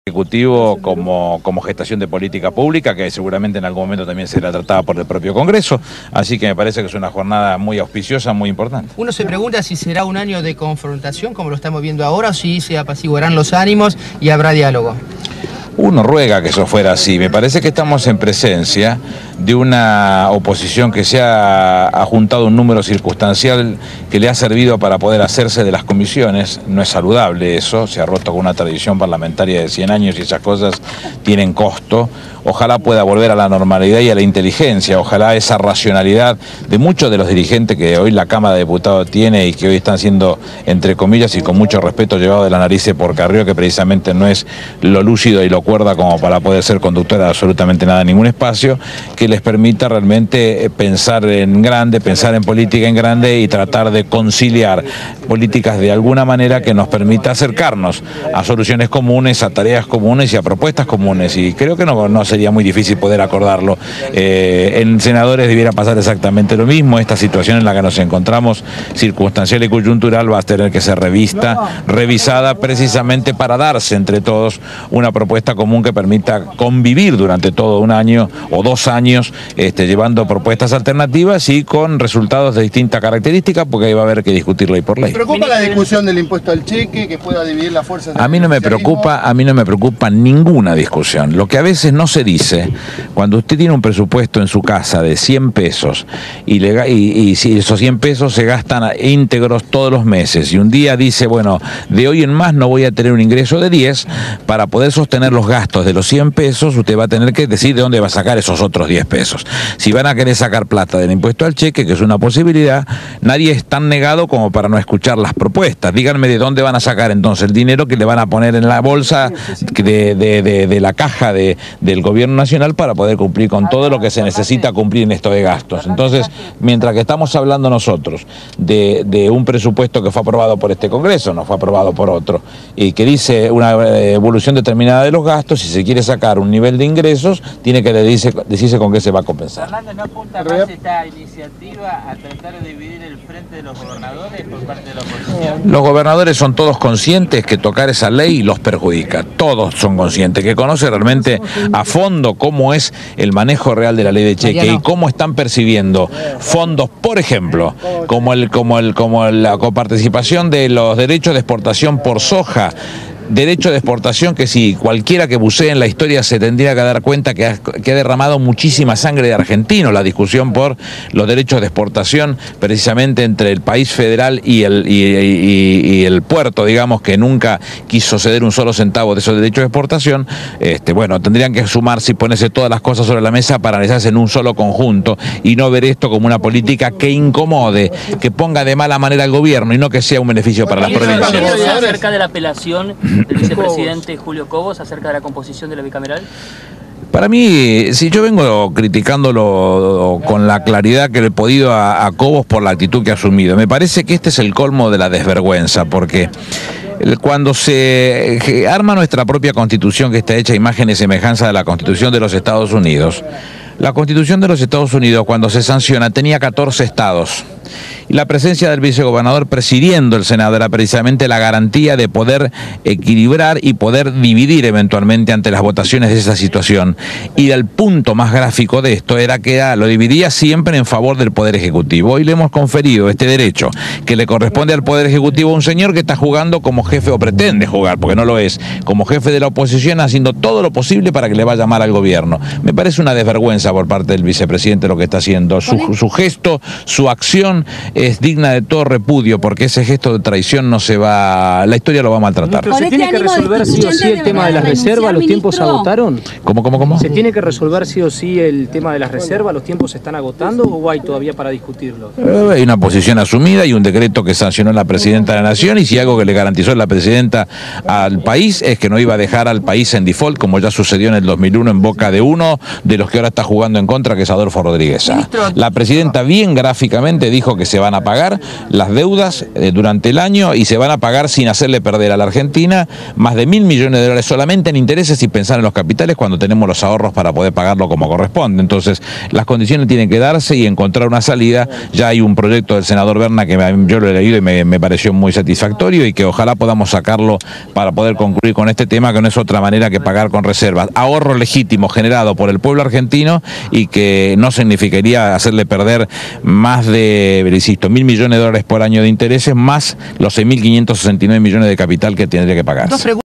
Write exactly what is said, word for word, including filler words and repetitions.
Ejecutivo como, como gestación de política pública, que seguramente en algún momento también será tratada por el propio Congreso, así que me parece que es una jornada muy auspiciosa, muy importante. Uno se pregunta si será un año de confrontación, como lo estamos viendo ahora, o si se apaciguarán los ánimos y habrá diálogo. Uno ruega que eso fuera así. Me parece que estamos en presencia de una oposición que se ha, ha juntado un número circunstancial que le ha servido para poder hacerse de las comisiones. No es saludable eso, se ha roto con una tradición parlamentaria de cien años y esas cosas tienen costo. Ojalá pueda volver a la normalidad y a la inteligencia, ojalá esa racionalidad de muchos de los dirigentes que hoy la Cámara de Diputados tiene y que hoy están siendo, entre comillas y con mucho respeto, llevados de la nariz por Carrió, que precisamente no es lo lúcido y lo cuerda como para poder ser conductora de absolutamente nada en ningún espacio, que les permita realmente pensar en grande, pensar en política en grande y tratar de conciliar políticas de alguna manera que nos permita acercarnos a soluciones comunes, a tareas comunes y a propuestas comunes. Y creo que no, no sería muy difícil poder acordarlo. Eh, en senadores debiera pasar exactamente lo mismo. Esta situación en la que nos encontramos, circunstancial y coyuntural, va a tener que ser revista, revisada precisamente para darse entre todos una propuesta común que permita convivir durante todo un año o dos años, este, llevando propuestas alternativas y con resultados de distinta característica, porque ahí va a haber que discutir ley por ley. ¿Me preocupa la discusión del impuesto al cheque, que pueda dividir las fuerzas? A mí no me preocupa, a mí no me preocupa ninguna discusión. Lo que a veces no se dice, cuando usted tiene un presupuesto en su casa de cien pesos y, le, y, y si esos cien pesos se gastan íntegros todos los meses y un día dice, bueno, de hoy en más no voy a tener un ingreso de diez, para poder sostener los gastos de los cien pesos, usted va a tener que decir de dónde va a sacar esos otros diez pesos. Si van a querer sacar plata del impuesto al cheque, que es una posibilidad, nadie es tan negado como para no escuchar las propuestas. Díganme de dónde van a sacar entonces el dinero que le van a poner en la bolsa de, de, de, de la caja de, del gobierno nacional para poder cumplir con todo lo que se necesita cumplir en esto de gastos. Entonces, mientras que estamos hablando nosotros de, de un presupuesto que fue aprobado por este Congreso, no fue aprobado por otro, y que dice una evolución determinada de los gastos, si se quiere sacar un nivel de ingresos, tiene que decirse, decirse con qué se va a compensar. Fernando, ¿no apunta más esta iniciativa a tratar de dividir el frente de los gobernadores por parte de la oposición? Los gobernadores son todos conscientes que tocar esa ley los perjudica, todos son conscientes, que conocen realmente a fondo cómo es el manejo real de la ley de cheque y cómo están percibiendo fondos, por ejemplo, como el como el como la coparticipación de los derechos de exportación por soja. Derecho de exportación que si cualquiera que bucee en la historia se tendría que dar cuenta que ha, que ha derramado muchísima sangre de argentinos la discusión por los derechos de exportación precisamente entre el país federal y el, y, y, y el puerto, digamos, que nunca quiso ceder un solo centavo de esos derechos de exportación. Este, bueno, tendrían que sumarse y ponerse todas las cosas sobre la mesa para analizarse en un solo conjunto y no ver esto como una política que incomode, que ponga de mala manera al gobierno y no que sea un beneficio para las provincias. Acerca de la apelación del vicepresidente Julio Cobos acerca de la composición de la bicameral. Para mí, si yo vengo criticándolo con la claridad que le he podido a, a Cobos por la actitud que ha asumido, me parece que este es el colmo de la desvergüenza, porque cuando se arma nuestra propia constitución, que está hecha a imagen y semejanza de la constitución de los Estados Unidos, la constitución de los Estados Unidos, cuando se sanciona, tenía catorce estados. Y la presencia del vicegobernador presidiendo el Senado era precisamente la garantía de poder equilibrar y poder dividir eventualmente ante las votaciones de esa situación. Y el punto más gráfico de esto era que era, lo dividía siempre en favor del Poder Ejecutivo. Hoy le hemos conferido este derecho que le corresponde al Poder Ejecutivo a un señor que está jugando como jefe, o pretende jugar, porque no lo es, como jefe de la oposición, haciendo todo lo posible para que le vaya mal al gobierno. Me parece una desvergüenza por parte del vicepresidente lo que está haciendo. Su, su gesto, su acción es digna de todo repudio, porque ese gesto de traición no se va, la historia lo va a maltratar. ¿Pero se tiene que resolver sí o sí el tema de las reservas? ¿Los tiempos se agotaron? ¿Cómo, cómo, cómo? ¿Se tiene que resolver sí o sí el tema de las reservas? ¿Los tiempos se están agotando o hay todavía para discutirlo? Eh, hay una posición asumida y un decreto que sancionó la presidenta de la Nación, y si algo que le garantizó la presidenta al país es que no iba a dejar al país en default, como ya sucedió en el dos mil uno en boca de uno de los que ahora está jugando en contra, que es Adolfo Rodríguez. La presidenta bien gráficamente dijo dijo que se van a pagar las deudas eh, durante el año y se van a pagar sin hacerle perder a la Argentina más de mil millones de dólares solamente en intereses y pensar en los capitales cuando tenemos los ahorros para poder pagarlo como corresponde. Entonces, las condiciones tienen que darse y encontrar una salida. Ya hay un proyecto del senador Berna que yo lo he leído y me, me pareció muy satisfactorio y que ojalá podamos sacarlo para poder concluir con este tema, que no es otra manera que pagar con reservas. Ahorro legítimo generado por el pueblo argentino y que no significaría hacerle perder más de, insisto, mil millones de dólares por año de intereses, más los seis mil quinientos sesenta y nueve millones de capital que tendría que pagarse.